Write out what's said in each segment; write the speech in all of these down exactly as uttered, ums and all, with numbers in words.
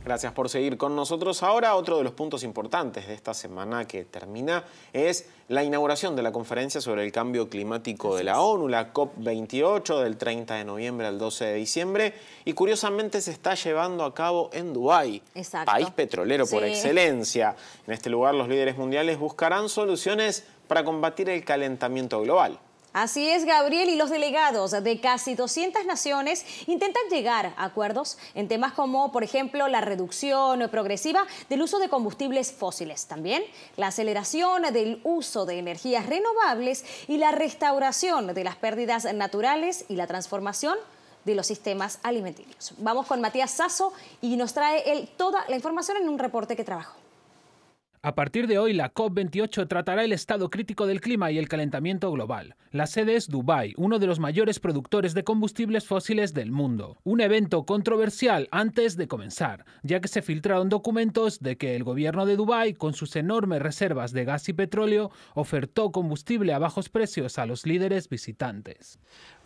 Gracias por seguir con nosotros. Ahora, otro de los puntos importantes de esta semana que termina es la inauguración de la conferencia sobre el cambio climático de la ONU, la COP veintiocho, del treinta de noviembre al doce de diciembre. Y curiosamente se está llevando a cabo en Dubái, Exacto. país petrolero por Sí. excelencia. En este lugar, los líderes mundiales buscarán soluciones para combatir el calentamiento global. Así es, Gabriel, y los delegados de casi doscientas naciones intentan llegar a acuerdos en temas como, por ejemplo, la reducción progresiva del uso de combustibles fósiles. También la aceleración del uso de energías renovables y la restauración de las pérdidas naturales y la transformación de los sistemas alimenticios. Vamos con Matías Sasso y nos trae él toda la información en un reporte que trabajó. A partir de hoy, la COP veintiocho tratará el estado crítico del clima y el calentamiento global. La sede es Dubái, uno de los mayores productores de combustibles fósiles del mundo. Un evento controversial antes de comenzar, ya que se filtraron documentos de que el gobierno de Dubái, con sus enormes reservas de gas y petróleo, ofertó combustible a bajos precios a los líderes visitantes.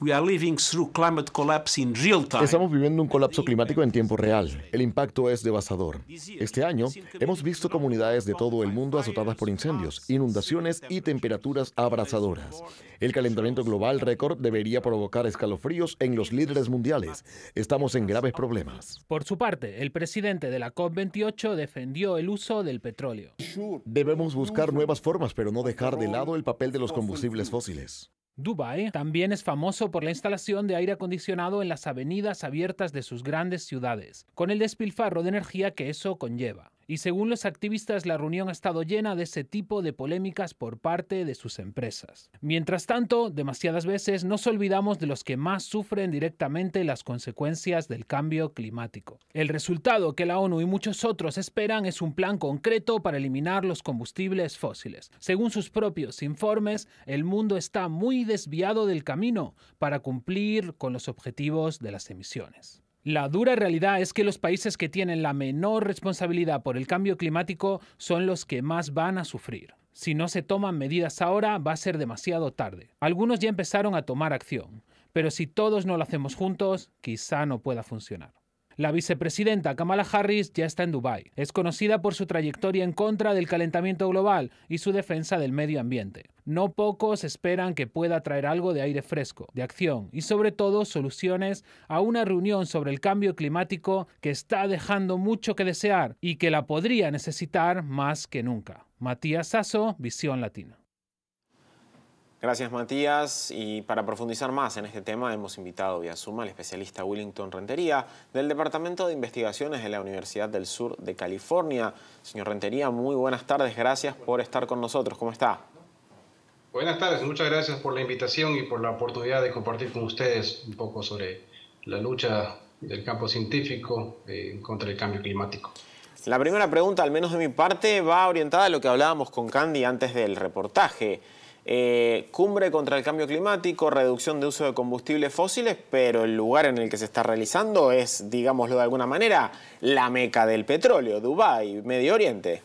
Estamos viviendo un colapso climático en tiempo real. El impacto es devastador. Este año hemos visto comunidades de todo el mundo azotadas por incendios, inundaciones y temperaturas abrasadoras. El calentamiento global récord debería provocar escalofríos en los líderes mundiales. Estamos en graves problemas. Por su parte, el presidente de la COP veintiocho defendió el uso del petróleo. Debemos buscar nuevas formas, pero no dejar de lado el papel de los combustibles fósiles. Dubái también es famoso por la instalación de aire acondicionado en las avenidas abiertas de sus grandes ciudades, con el despilfarro de energía que eso conlleva. Y según los activistas, la reunión ha estado llena de ese tipo de polémicas por parte de sus empresas. Mientras tanto, demasiadas veces nos olvidamos de los que más sufren directamente las consecuencias del cambio climático. El resultado que la ONU y muchos otros esperan es un plan concreto para eliminar los combustibles fósiles. Según sus propios informes, el mundo está muy desviado del camino para cumplir con los objetivos de las emisiones. La dura realidad es que los países que tienen la menor responsabilidad por el cambio climático son los que más van a sufrir. Si no se toman medidas ahora, va a ser demasiado tarde. Algunos ya empezaron a tomar acción, pero si todos no lo hacemos juntos, quizá no pueda funcionar. La vicepresidenta Kamala Harris ya está en Dubái. Es conocida por su trayectoria en contra del calentamiento global y su defensa del medio ambiente. No pocos esperan que pueda traer algo de aire fresco, de acción y sobre todo soluciones a una reunión sobre el cambio climático que está dejando mucho que desear y que la podría necesitar más que nunca. Matías Sasso, Visión Latina. Gracias, Matías. Y para profundizar más en este tema hemos invitado vía Zoom al especialista Willington Rentería del Departamento de Investigaciones de la Universidad del Sur de California. Señor Rentería, muy buenas tardes. Gracias por estar con nosotros. ¿Cómo está? Buenas tardes. Muchas gracias por la invitación y por la oportunidad de compartir con ustedes un poco sobre la lucha del campo científico eh, contra el cambio climático. La primera pregunta, al menos de mi parte, va orientada a lo que hablábamos con Candy antes del reportaje. Eh, cumbre contra el cambio climático, reducción de uso de combustibles fósiles, pero el lugar en el que se está realizando es, digámoslo de alguna manera, la meca del petróleo, Dubái, Medio Oriente.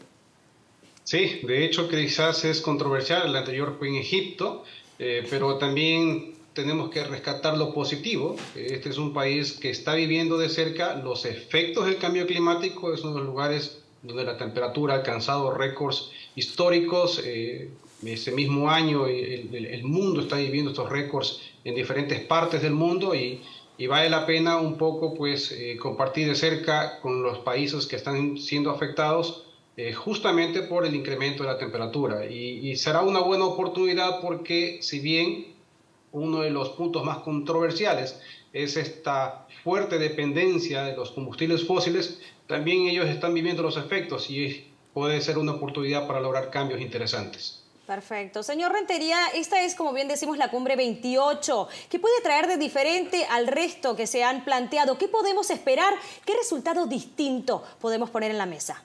Sí, de hecho quizás es controversial, el anterior fue en Egipto, eh, pero también tenemos que rescatar lo positivo. Este es un país que está viviendo de cerca los efectos del cambio climático, es uno de los lugares donde la temperatura ha alcanzado récords históricos. Eh, ese mismo año el, el, el mundo está viviendo estos récords en diferentes partes del mundo y, y vale la pena un poco pues, eh, compartir de cerca con los países que están siendo afectados eh, justamente por el incremento de la temperatura. Y, y será una buena oportunidad porque si bien uno de los puntos más controversiales es esta fuerte dependencia de los combustibles fósiles, también ellos están viviendo los efectos y puede ser una oportunidad para lograr cambios interesantes. Perfecto. Señor Rentería, esta es, como bien decimos, la cumbre veintiocho. ¿Qué puede traer de diferente al resto que se han planteado? ¿Qué podemos esperar? ¿Qué resultado distinto podemos poner en la mesa?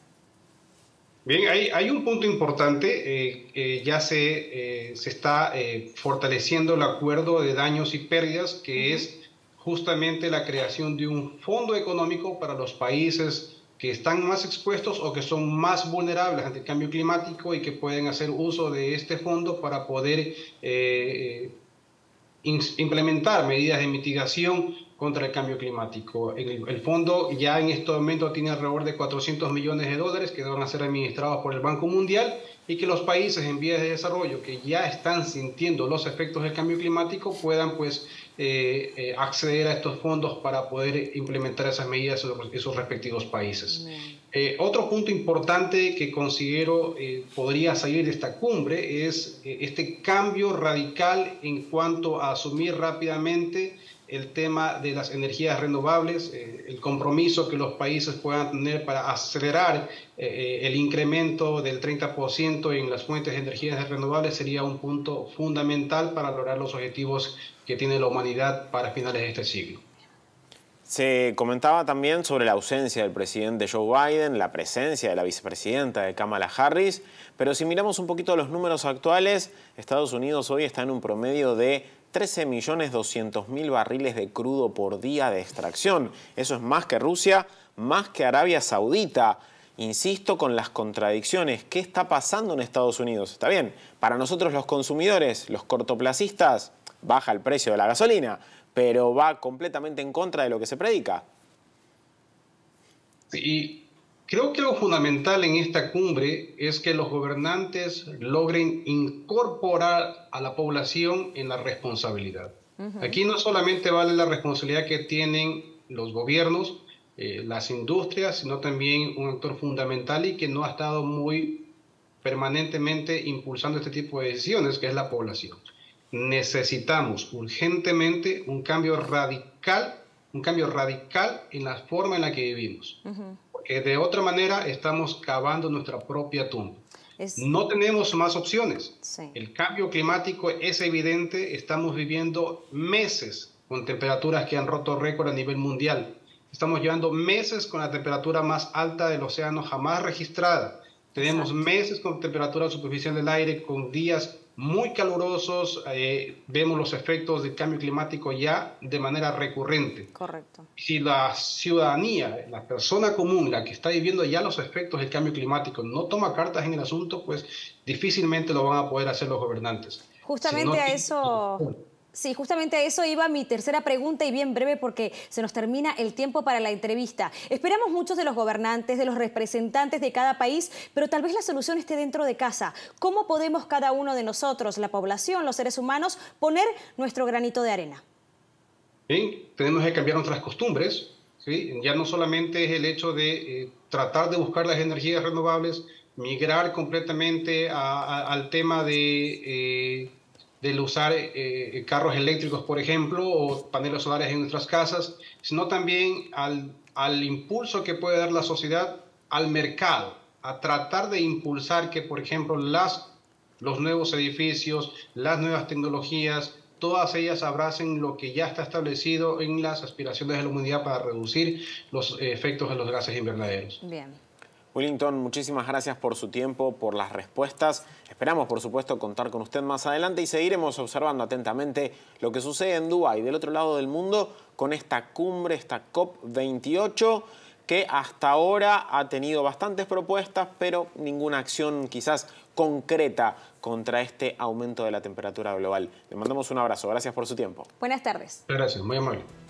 Bien, hay, hay un punto importante. Eh, eh, ya se, eh, se está eh, fortaleciendo el acuerdo de daños y pérdidas, que uh-huh. es justamente la creación de un fondo económico para los países que están más expuestos o que son más vulnerables ante el cambio climático y que pueden hacer uso de este fondo para poder eh, implementar medidas de mitigación contra el cambio climático. El, el fondo ya en este momento tiene alrededor de cuatrocientos millones de dólares que van a ser administrados por el Banco Mundial y que los países en vías de desarrollo que ya están sintiendo los efectos del cambio climático puedan pues eh, eh, acceder a estos fondos para poder implementar esas medidas en sus respectivos países. Eh, otro punto importante que considero eh, podría salir de esta cumbre es eh, este cambio radical en cuanto a asumir rápidamente el tema de las energías renovables, eh, el compromiso que los países puedan tener para acelerar eh, el incremento del treinta por ciento en las fuentes de energías renovables sería un punto fundamental para lograr los objetivos que tiene la humanidad para finales de este siglo. Se comentaba también sobre la ausencia del presidente Joe Biden, la presencia de la vicepresidenta de Kamala Harris, pero si miramos un poquito los números actuales, Estados Unidos hoy está en un promedio de trece millones doscientos mil barriles de crudo por día de extracción. Eso es más que Rusia, más que Arabia Saudita. Insisto con las contradicciones. ¿Qué está pasando en Estados Unidos? Está bien, para nosotros los consumidores, los cortoplacistas, baja el precio de la gasolina, pero va completamente en contra de lo que se predica. Y creo que lo fundamental en esta cumbre es que los gobernantes logren incorporar a la población en la responsabilidad. Uh-huh. Aquí no solamente vale la responsabilidad que tienen los gobiernos, eh, las industrias, sino también un actor fundamental y que no ha estado muy permanentemente impulsando este tipo de decisiones, que es la población. Necesitamos urgentemente un cambio radical, un cambio radical en la forma en la que vivimos. Uh-huh. Porque de otra manera estamos cavando nuestra propia tumba. Es... No tenemos más opciones. Sí. El cambio climático es evidente. Estamos viviendo meses con temperaturas que han roto récord a nivel mundial. Estamos llevando meses con la temperatura más alta del océano jamás registrada. Tenemos Exacto. meses con temperatura superficial del aire, con días muy calurosos, eh, vemos los efectos del cambio climático ya de manera recurrente. Correcto. Si la ciudadanía, la persona común, la que está viviendo ya los efectos del cambio climático, no toma cartas en el asunto, pues difícilmente lo van a poder hacer los gobernantes. Justamente si no, a eso... Sí, justamente a eso iba mi tercera pregunta y bien breve porque se nos termina el tiempo para la entrevista. Esperamos muchos de los gobernantes, de los representantes de cada país, pero tal vez la solución esté dentro de casa. ¿Cómo podemos cada uno de nosotros, la población, los seres humanos, poner nuestro granito de arena? Bien, tenemos que cambiar nuestras costumbres, ¿sí? Ya no solamente es el hecho de eh, tratar de buscar las energías renovables, migrar completamente a, a, al tema de... Eh, del usar eh, carros eléctricos, por ejemplo, o paneles solares en nuestras casas, sino también al, al impulso que puede dar la sociedad al mercado, a tratar de impulsar que, por ejemplo, las, los nuevos edificios, las nuevas tecnologías, todas ellas abracen lo que ya está establecido en las aspiraciones de la humanidad para reducir los efectos de los gases invernaderos. Bien. Wellington, muchísimas gracias por su tiempo, por las respuestas. Esperamos, por supuesto, contar con usted más adelante y seguiremos observando atentamente lo que sucede en Dubái, del otro lado del mundo, con esta cumbre, esta COP veintiocho, que hasta ahora ha tenido bastantes propuestas, pero ninguna acción quizás concreta contra este aumento de la temperatura global. Le mandamos un abrazo. Gracias por su tiempo. Buenas tardes. Gracias, muy amable.